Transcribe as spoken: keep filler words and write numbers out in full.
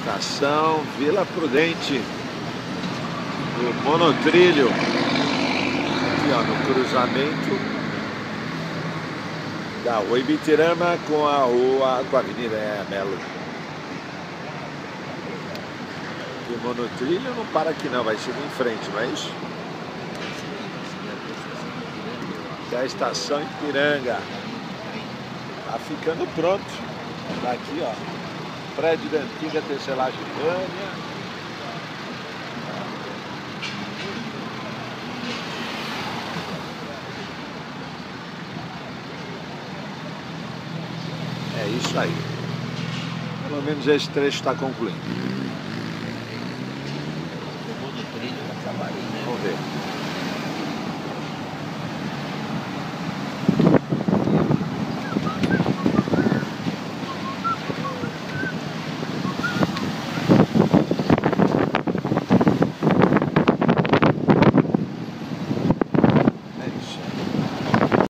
Estação Vila Prudente, o monotrilho, aqui ó, no cruzamento da Rua Ibitirama com a rua, com a Avenida é, Melo. O monotrilho não para aqui não, vai seguir em frente, não é isso? Da estação Ipiranga. Tá ficando pronto. Tá aqui, ó. Prédio da antiga tecelagem Vânia. É isso aí. Pelo menos esse trecho está concluindo.